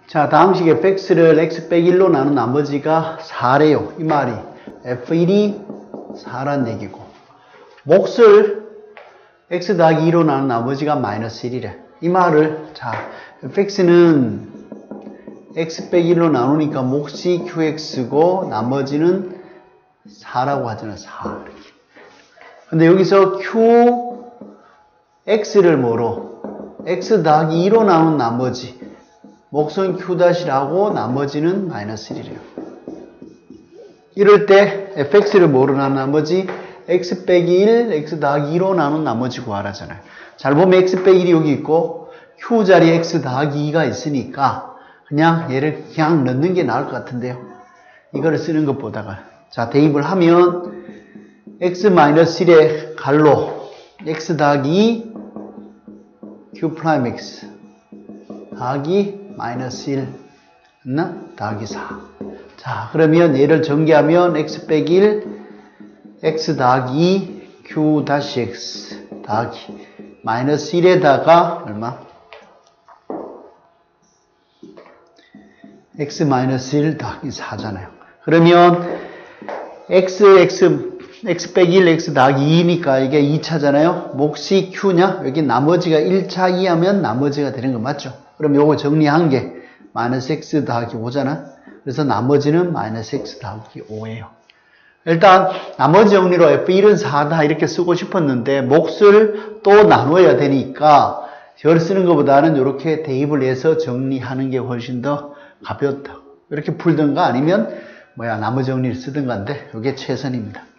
자, 다음 식 fx를 x 빼기 1로 나눈 나머지가 4래요. 이 말이 f1이 4란 얘기고, 몫을 x 더하기 2로 나눈 나머지가 마이너스 1이래. 이 말을, 자, fx는 x 빼기 1로 나누니까 몫이 qx고 나머지는 4라고 하잖아. 4. 근데 여기서 qx를 뭐로? x 더하기 2로 나눈 나머지, 몫은 q-라고 나머지는 마이너스 1이래요. 이럴 때 fx를 뭐로 나눈 나머지? x 빼기 1, x 더하기 2로 나눈 나머지 구하라잖아요. 잘 보면 x 빼기 1이 여기 있고 q 자리에 x 더하기 2가 있으니까 그냥 얘를 그냥 넣는 게 나을 것 같은데요. 이거를 쓰는 것보다가. 자, 대입을 하면 x-1의 갈로 x 더하기 2 q 프라임 x 더하기 마이너스 1 맞나? 더하기 4. 자, 그러면 얘를 전개하면 x 빼기 1 x 더하기 2 q 다시 x 더하기 마이너스 1에다가 얼마? x 마이너스 1 더하기 4잖아요. 그러면 x 빼기 1 x 더하기 2니까 이게 2차잖아요. 몫이 q냐? 여기 나머지가 1차 2하면 나머지가 되는 거 맞죠? 그럼 요거 정리한 게 마이너스 x 더하기 5잖아. 그래서 나머지는 마이너스 x 더하기 5예요. 일단 나머지 정리로 f1은 4다 이렇게 쓰고 싶었는데 몫을 또 나눠야 되니까 저를 쓰는 것보다는 이렇게 대입을 해서 정리하는 게 훨씬 더 가볍다. 이렇게 풀든가 아니면 나머지 정리를 쓰든가인데 이게 최선입니다.